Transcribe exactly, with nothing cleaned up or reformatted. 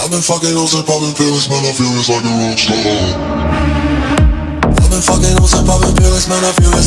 I've been fucking hoes and popping pills, man, I feel it's like a rock star. I've been fucking hoes and popping pills, man, I feel it's